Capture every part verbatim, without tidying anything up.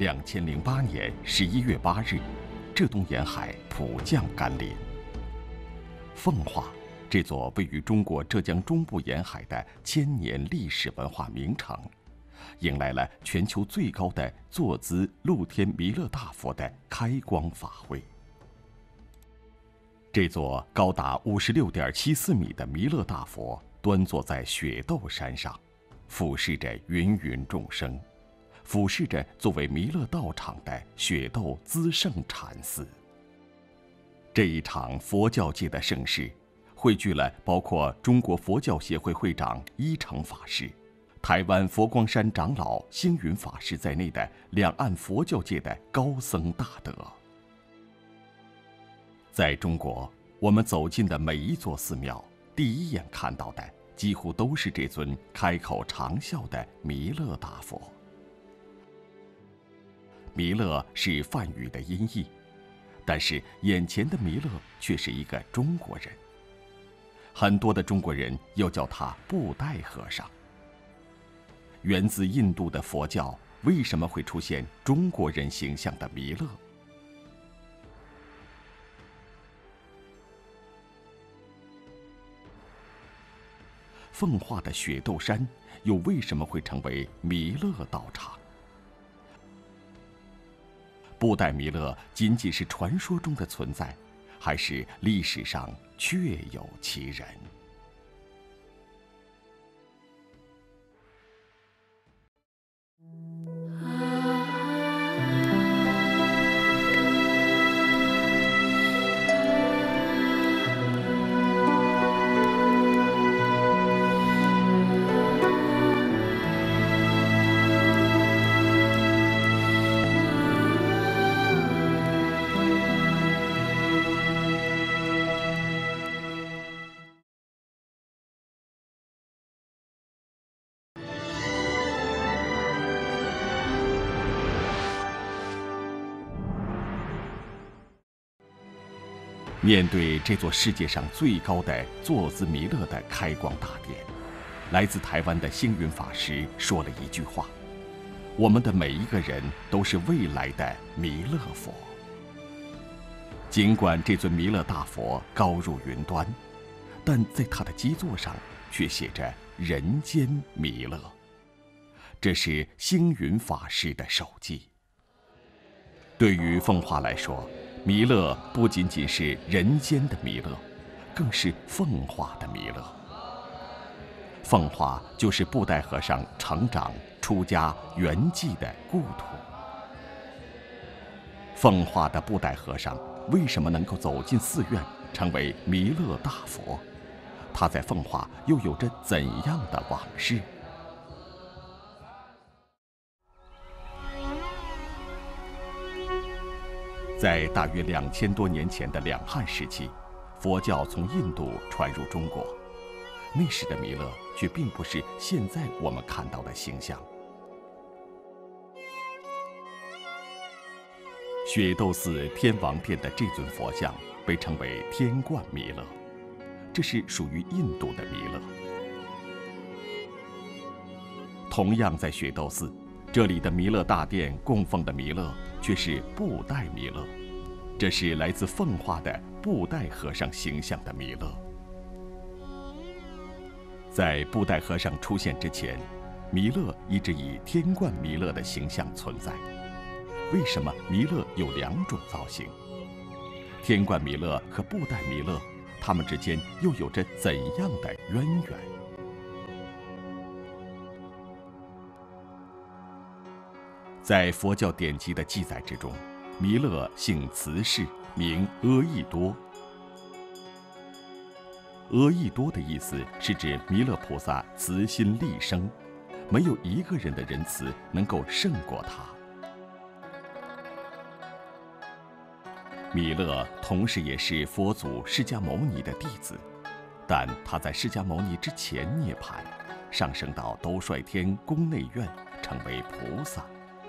两千零八年十一月八日，浙东沿海普降甘霖。奉化这座位于中国浙江中部沿海的千年历史文化名城，迎来了全球最高的坐姿露天弥勒大佛的开光法会。这座高达五十六点七四米的弥勒大佛端坐在雪窦山上，俯视着芸芸众生，俯视着作为弥勒道场的雪窦资圣禅寺。这一场佛教界的盛事，汇聚了包括中国佛教协会会长一乘法师、台湾佛光山长老星云法师在内的两岸佛教界的高僧大德。在中国，我们走进的每一座寺庙，第一眼看到的几乎都是这尊开口长笑的弥勒大佛。弥勒是梵语的音译，但是眼前的弥勒却是一个中国人。很多的中国人又叫他布袋和尚。源自印度的佛教为什么会出现中国人形象的弥勒？奉化的雪窦山又为什么会成为弥勒道场？布袋弥勒仅仅是传说中的存在，还是历史上确有其人？面对这座世界上最高的坐姿弥勒的开光大典，来自台湾的星云法师说了一句话：我们的每一个人都是未来的弥勒佛。尽管这尊弥勒大佛高入云端，但在它的基座上却写着人间弥勒，这是星云法师的手迹。对于奉化来说，弥勒不仅仅是人间的弥勒，更是奉化的弥勒。奉化就是布袋和尚成长、出家、圆寂的故土。奉化的布袋和尚为什么能够走进寺院，成为弥勒大佛？他在奉化又有着怎样的往事？在大约两千多年前的两汉时期，佛教从印度传入中国。那时的弥勒却并不是现在我们看到的形象。雪窦寺天王殿的这尊佛像被称为天冠弥勒，这是属于印度的弥勒。同样在雪窦寺，这里的弥勒大殿供奉的弥勒却是布袋弥勒，这是来自奉化的布袋和尚形象的弥勒。在布袋和尚出现之前，弥勒一直以天冠弥勒的形象存在。为什么弥勒有两种造型？天冠弥勒和布袋弥勒，他们之间又有着怎样的渊源？在佛教典籍的记载之中，弥勒姓慈氏，名阿逸多。阿逸多的意思是指弥勒菩萨慈心立生，没有一个人的仁慈能够胜过他。弥勒同时也是佛祖释迦牟尼的弟子，但他在释迦牟尼之前涅槃，上升到兜率天宫内院，成为菩萨。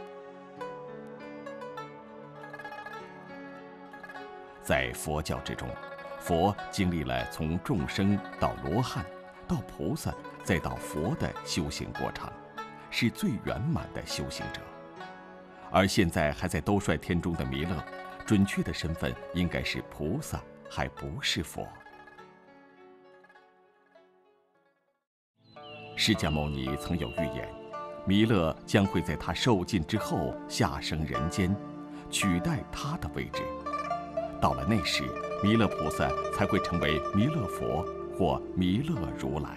在佛教之中，佛经历了从众生到罗汉，到菩萨，再到佛的修行过程，是最圆满的修行者。 而现在还在兜率天中的弥勒，准确的身份应该是菩萨，还不是佛。释迦牟尼曾有预言，弥勒将会在他受尽之后下生人间，取代他的位置。到了那时，弥勒菩萨才会成为弥勒佛或弥勒如来。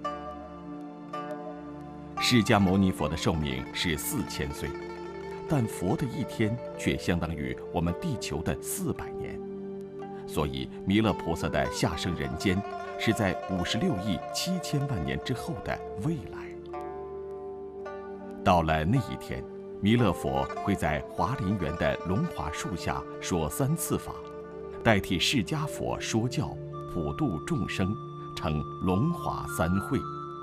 释迦牟尼佛的寿命是四千岁，但佛的一天却相当于我们地球的四百年，所以弥勒菩萨的下生人间是在五十六亿七千万年之后的未来。到了那一天，弥勒佛会在华林园的龙华树下说三次法，代替释迦佛说教，普度众生，成龙华三会。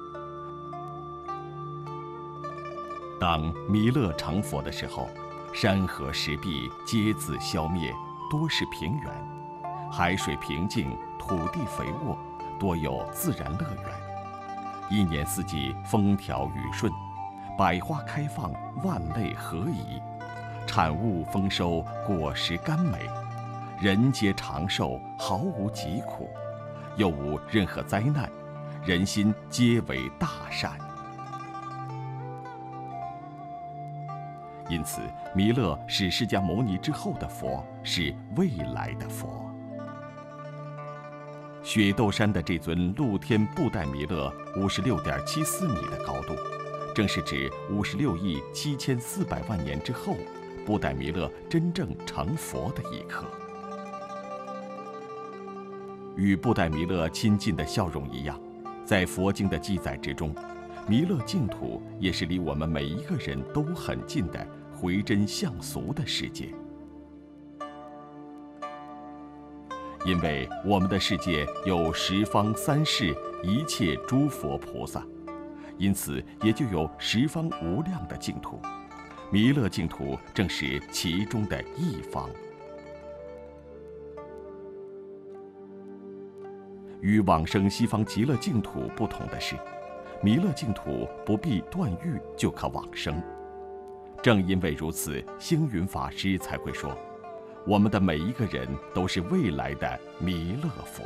当弥勒成佛的时候，山河石壁皆自消灭，多是平原，海水平静，土地肥沃，多有自然乐园，一年四季风调雨顺，百花开放，万类合宜，产物丰收，果实甘美，人皆长寿，毫无疾苦，又无任何灾难，人心皆为大善。因此，弥勒是释迦牟尼之后的佛，是未来的佛。雪窦山的这尊露天布袋弥勒，五十六点七四米的高度，正是指五十六亿七千四百万年之后，布袋弥勒真正成佛的一刻。与布袋弥勒亲近的笑容一样，在佛经的记载之中，弥勒净土也是离我们每一个人都很近的回真向俗的世界。因为我们的世界有十方三世一切诸佛菩萨，因此也就有十方无量的净土，弥勒净土正是其中的一方。与往生西方极乐净土不同的是，弥勒净土不必断欲就可往生。正因为如此，星云法师才会说，我们的每一个人都是未来的弥勒佛。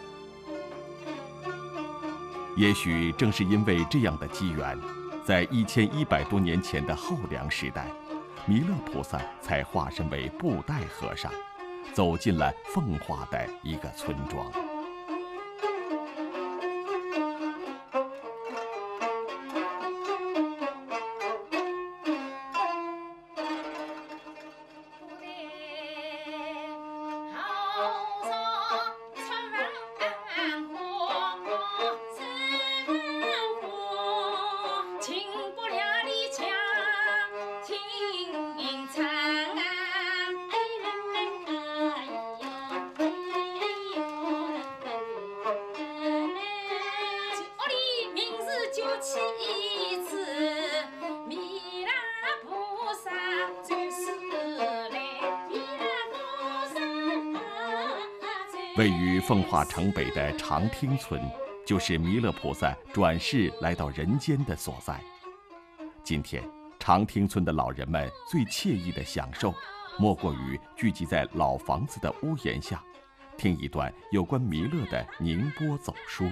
也许正是因为这样的机缘，在一千一百多年前的后梁时代，弥勒菩萨才化身为布袋和尚，走进了奉化的一个村庄。位于奉化城北的长汀村，就是弥勒菩萨转世来到人间的所在。今天，长汀村的老人们最惬意的享受，莫过于聚集在老房子的屋檐下，听一段有关弥勒的宁波走书。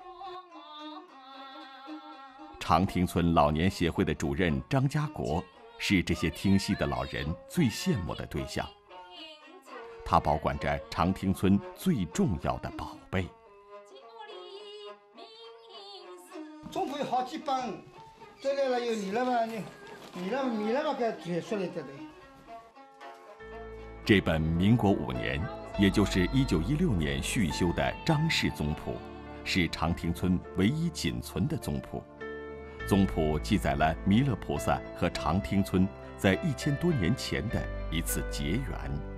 长汀村老年协会的主任张家国，是这些听戏的老人最羡慕的对象。他保管着长汀村最重要的宝贝。 总共有好几本，这来了有你了嘛？你你了你了嘛？该解说来这里。 这本民国五年，也就是一九一六年续修的张氏宗谱，是长汀村唯一仅存的宗谱。宗谱记载了弥勒菩萨和长汀村在一千多年前的一次结缘。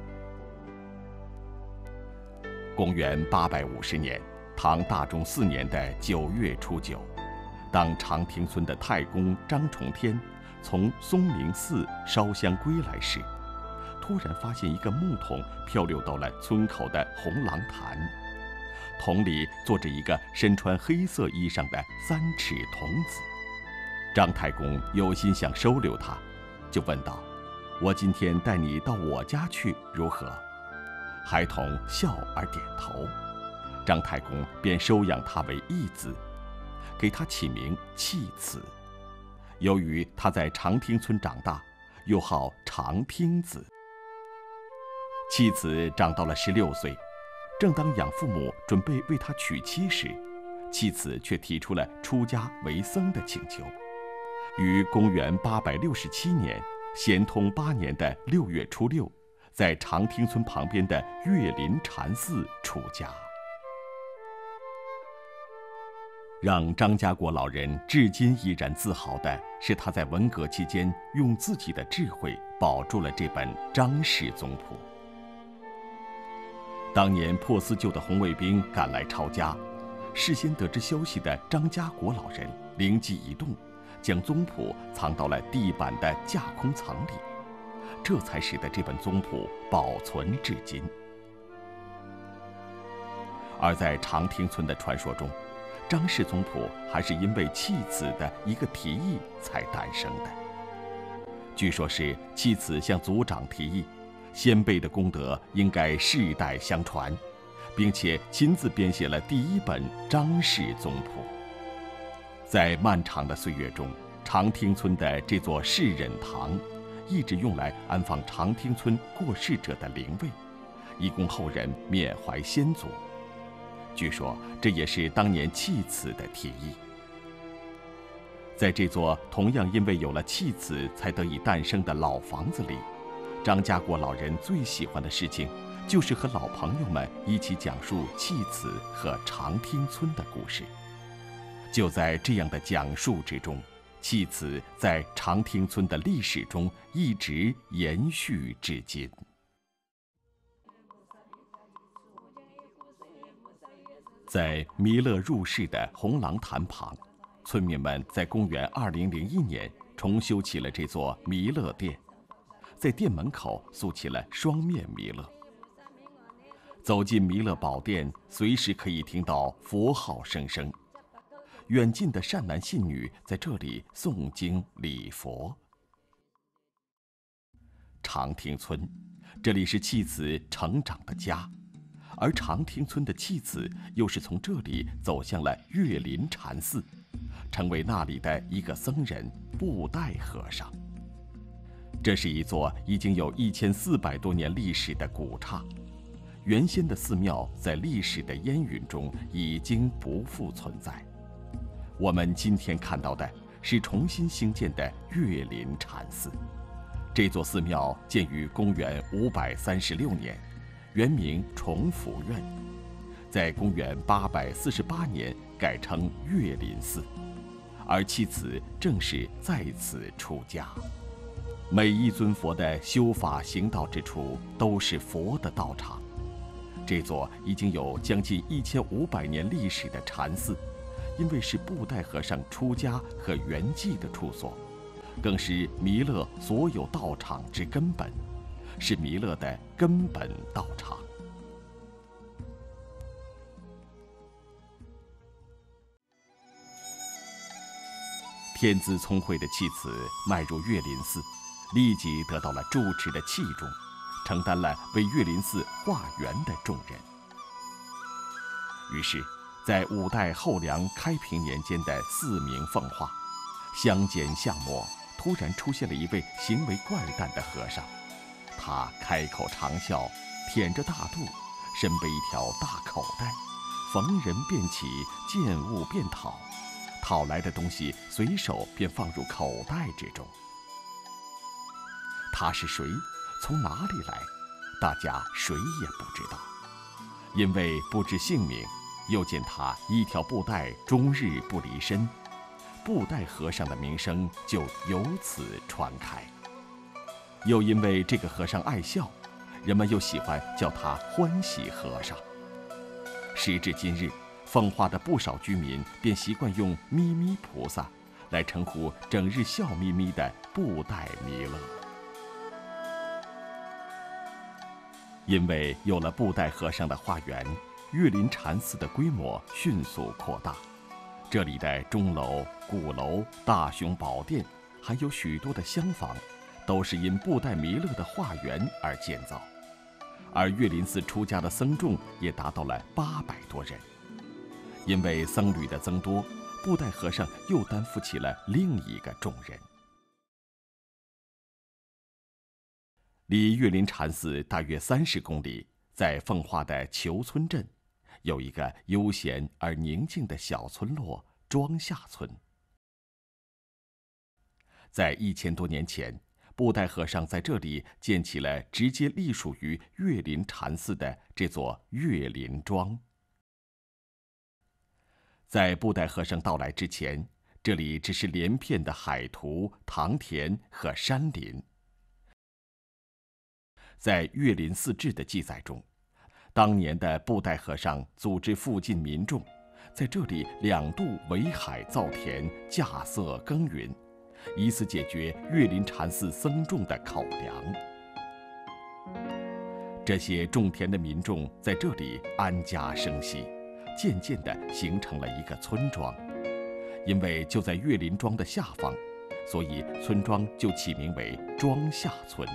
公元八百五十年，唐大中四年的九月初九，当长汀村的太公张重天从松明寺烧香归来时，突然发现一个木桶漂流到了村口的红廊潭，桶里坐着一个身穿黑色衣裳的三尺童子。张太公有心想收留他，就问道：“ 我今天带你到我家去，如何？”孩童笑而点头。张太公便收养他为义子，给他起名弃子。由于他在长汀村长大，又号长汀子。弃子长到了十六岁，正当养父母准备为他娶妻时，弃子却提出了出家为僧的请求，于公元八百六十七年咸通八年的六月初六，在长汀村旁边的岳林禅寺出家。让张家国老人至今依然自豪的是，他在文革期间用自己的智慧保住了这本《张氏宗谱》。当年破四旧的红卫兵赶来抄家，事先得知消息的张家国老人灵机一动，将宗谱藏到了地板的架空层里，这才使得这本宗谱保存至今。而在长汀村的传说中，张氏宗谱还是因为弃子的一个提议才诞生的。据说是弃子向族长提议，先辈的功德应该世代相传，并且亲自编写了第一本张氏宗谱。在漫长的岁月中，长汀村的这座世忍堂一直用来安放长汀村过世者的灵位，以供后人缅怀先祖。据说这也是当年弃子的提议。在这座同样因为有了弃子才得以诞生的老房子里，张家国老人最喜欢的事情就是和老朋友们一起讲述弃子和长汀村的故事。就在这样的讲述之中，弃子在长汀村的历史中一直延续至今。在弥勒入世的红廊潭旁，村民们在公元二零零一年重修起了这座弥勒殿，在殿门口塑起了双面弥勒。走进弥勒宝殿，随时可以听到佛号声声，远近的善男信女在这里诵经礼佛。长汀村，这里是弃子成长的家，而长汀村的弃子又是从这里走向了岳林禅寺，成为那里的一个僧人布袋和尚。这是一座已经有一千四百多年历史的古刹，原先的寺庙在历史的烟云中已经不复存在。我们今天看到的是重新兴建的岳林禅寺。这座寺庙建于公元五百三十六年，原名崇福院，在公元八百四十八年改称岳林寺，而弃子正是在此出家。每一尊佛的修法行道之处都是佛的道场。这座已经有将近一千五百年历史的禅寺，因为是布袋和尚出家和圆寂的处所，更是弥勒所有道场之根本，是弥勒的根本道场。天资聪慧的弃子迈入岳林寺，立即得到了住持的器重，承担了为岳林寺化缘的重任。于是，在五代后梁开平年间的四明奉化，乡间巷陌突然出现了一位行为怪诞的和尚。他开口长啸，腆着大肚，身背一条大口袋，逢人便起，见物便讨，讨来的东西随手便放入口袋之中。他是谁？从哪里来？大家谁也不知道，因为不知姓名，又见他一条布袋终日不离身，布袋和尚的名声就由此传开。又因为这个和尚爱笑，人们又喜欢叫他欢喜和尚。时至今日，奉化的不少居民便习惯用咪咪菩萨来称呼整日笑眯眯的布袋弥勒。因为有了布袋和尚的化缘，岳林禅寺的规模迅速扩大，这里的钟楼、鼓楼、大雄宝殿，还有许多的厢房， 都是因布袋弥勒的化缘而建造，而岳林寺出家的僧众也达到了八百多人。因为僧侣的增多，布袋和尚又担负起了另一个重任。离岳林禅寺大约三十公里，在奉化的虬村镇，有一个悠闲而宁静的小村落——庄下村。在一千多年前，布袋和尚在这里建起了直接隶属于岳林禅寺的这座岳林庄。在布袋和尚到来之前，这里只是连片的海涂、塘田和山林。在《岳林寺志》的记载中，当年的布袋和尚组织附近民众，在这里两度围海造田，架色耕耘，以此解决岳林禅寺僧众的口粮。这些种田的民众在这里安家生息，渐渐地形成了一个村庄。因为就在岳林庄的下方，所以村庄就起名为庄下村。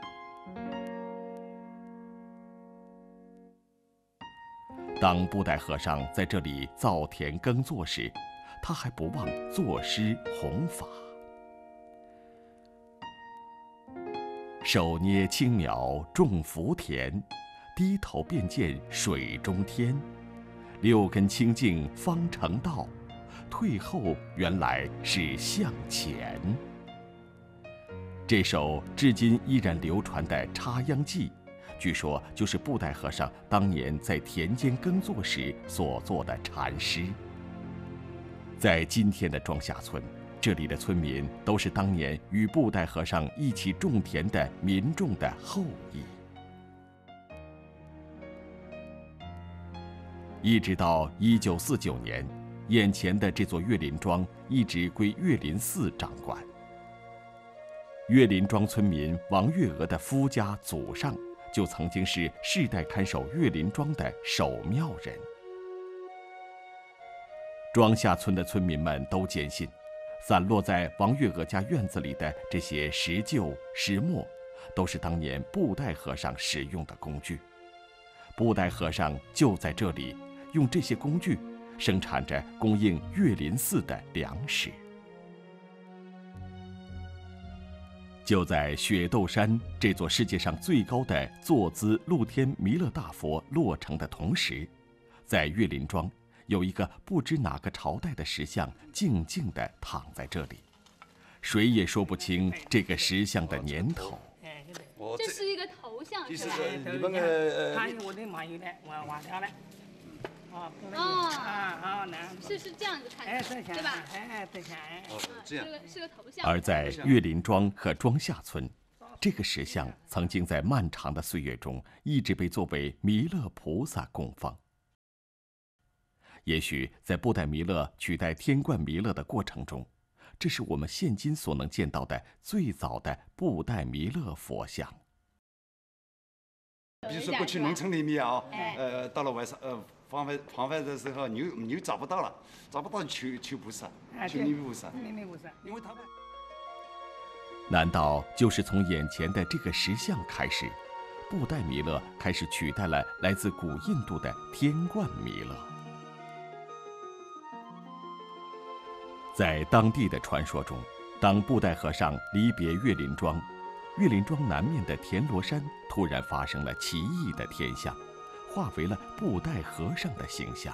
当布袋和尚在这里造田耕作时，他还不忘作诗弘法。手捏青苗种福田，低头便见水中天。六根清净方成道，退后原来是向前。这首至今依然流传的《插秧记》，据说就是布袋和尚当年在田间耕作时所作的禅诗。在今天的庄下村，这里的村民都是当年与布袋和尚一起种田的民众的后裔。一直到一九四九年，眼前的这座岳林庄一直归岳林寺掌管。岳林庄村民王月娥的夫家祖上就曾经是世代看守岳林庄的守庙人。庄下村的村民们都坚信，散落在王月娥家院子里的这些石臼、石磨，都是当年布袋和尚使用的工具。布袋和尚就在这里用这些工具生产着供应岳林寺的粮食。就在雪窦山这座世界上最高的坐姿露天弥勒大佛落成的同时，在岳林庄有一个不知哪个朝代的石像静静地躺在这里，谁也说不清这个石像的年头。 这是一个头像是吧？ 你们个他我的马有的，我挖掉了。哦， 哦，是是这样子看的，对吧？ 哎，对下哎， 哦，这样。 是个是个头像。 而在岳林庄和庄下村，这个石像曾经在漫长的岁月中一直被作为弥勒菩萨供奉。也许在布袋弥勒取代天冠弥勒的过程中，这是我们现今所能见到的最早的布袋弥勒佛像。 比如说过去农村里面啊，呃，到了晚上呃黄昏黄昏的时候，牛牛找不到了，找不到求求菩萨，求弥勒菩萨， 弥勒菩萨， 因为他们。 难道就是从眼前的这个石像开始，布袋弥勒开始取代了来自古印度的天冠弥勒？在当地的传说中，当布袋和尚离别岳林庄，岳林庄南面的田螺山突然发生了奇异的天象，化为了布袋和尚的形象。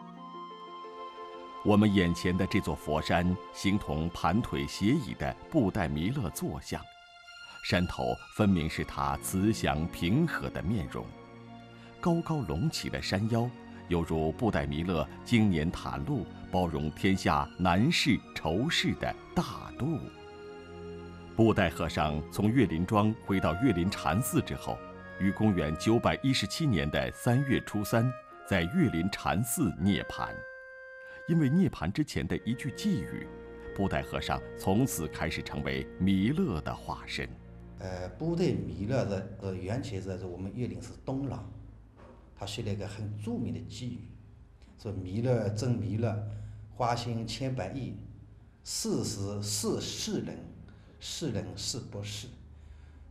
我们眼前的这座佛山形同盘腿斜倚的布袋弥勒坐像，山头分明是他慈祥平和的面容，高高隆起的山腰犹如布袋弥勒经年袒露，包容天下难事愁事的大度。布袋和尚从岳林庄回到岳林禅寺之后，于公元九百一十七年的三月初三，在岳林禅寺涅槃。因为涅槃之前的一句寄语，布袋和尚从此开始成为弥勒的化身。 呃，布袋弥勒的呃缘起在我们岳林寺东廊，他写了一个很著名的寄语，说弥勒真弥勒，花心千百亿，是时是世人，世人是不是？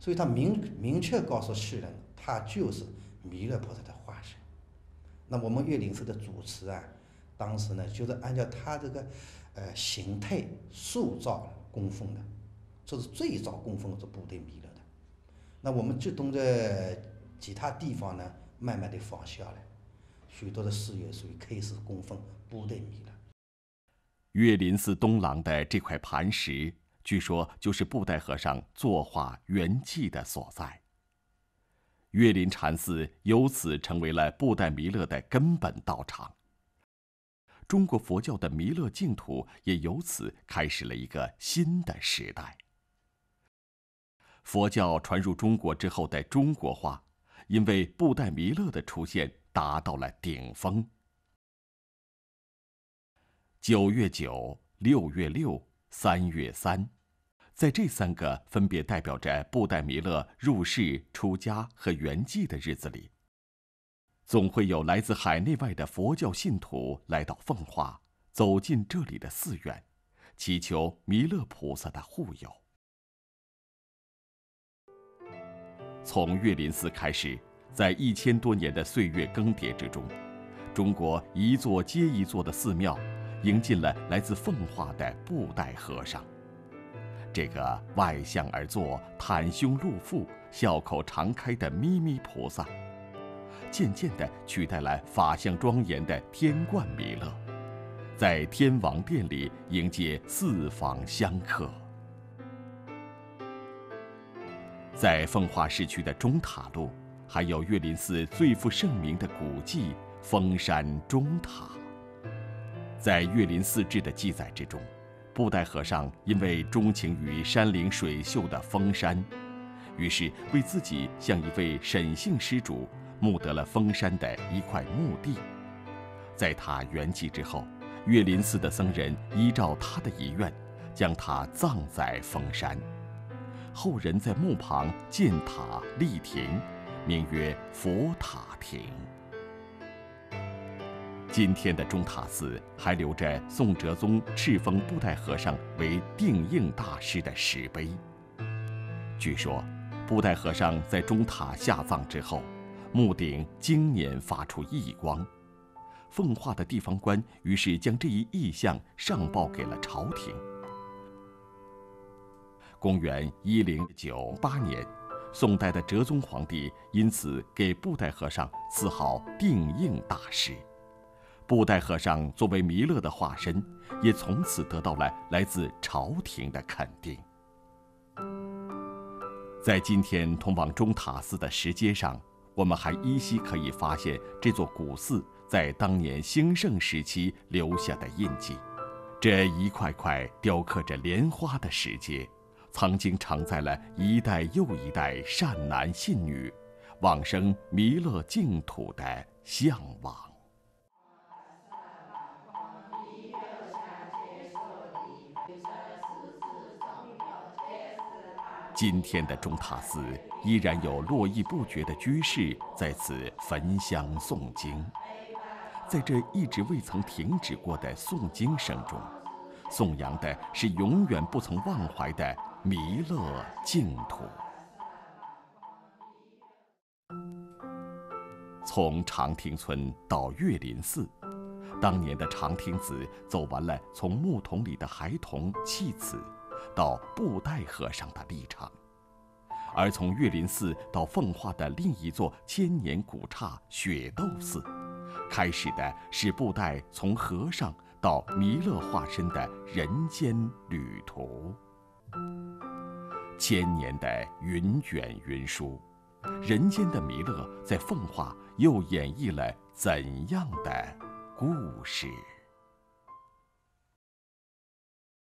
所以他明明确告诉世人，他就是弥勒菩萨的化身。那我们岳灵寺的主持啊，当时呢就是按照他这个呃形态塑造供奉的，这是最早供奉这布袋弥勒的。那我们浙东的其他地方呢，慢慢的仿效了，许多的寺院所以开始供奉布袋弥勒。 岳林寺东廊的这块磐石，据说就是布袋和尚作画圆寂的所在。岳林禅寺由此成为了布袋弥勒的根本道场。中国佛教的弥勒净土也由此开始了一个新的时代。佛教传入中国之后的中国化，因为布袋弥勒的出现达到了顶峰。九月九、六月六、三月三，在这三个分别代表着布袋弥勒入世、出家和圆寂的日子里，总会有来自海内外的佛教信徒来到奉化，走进这里的寺院，祈求弥勒菩萨的护佑。从岳林寺开始，在一千多年的岁月更迭之中，中国一座接一座的寺庙迎进了来自奉化的布袋和尚。这个外向而坐、袒胸露腹、笑口常开的咪咪菩萨，渐渐地取代了法相庄严的天冠弥勒，在天王殿里迎接四方香客。在奉化市区的中塔路，还有岳林寺最负盛名的古迹封山钟塔。在岳林寺志的记载之中，布袋和尚因为钟情于山林水秀的峰山，于是为自己向一位沈姓施主募得了封山的一块墓地。在他圆寂之后，岳林寺的僧人依照他的遗愿，将他葬在封山。后人在墓旁建塔立亭，名曰佛塔亭。今天的钟塔寺还留着宋哲宗敕封布袋和尚为定应大师的石碑。据说，布袋和尚在钟塔下葬之后，墓顶经年发出异光。奉化的地方官于是将这一异象上报给了朝廷。公元一零九八年，宋代的哲宗皇帝因此给布袋和尚赐号定应大师。布袋和尚作为弥勒的化身，也从此得到了来自朝廷的肯定。在今天通往钟塔寺的石阶上，我们还依稀可以发现这座古寺在当年兴盛时期留下的印记。这一块块雕刻着莲花的石阶，曾经承载了一代又一代善男信女往生弥勒净土的向往。今天的钟塔寺依然有络绎不绝的居士在此焚香诵经，在这一直未曾停止过的诵经声中，颂扬的是永远不曾忘怀的弥勒净土。从长亭村到岳林寺，当年的长亭子走完了从木桶里的孩童弃子到布袋和尚的历程，而从岳林寺到奉化的另一座千年古刹雪窦寺，开始的是布袋从和尚到弥勒化身的人间旅途。千年的云卷云舒，人间的弥勒在奉化又演绎了怎样的故事？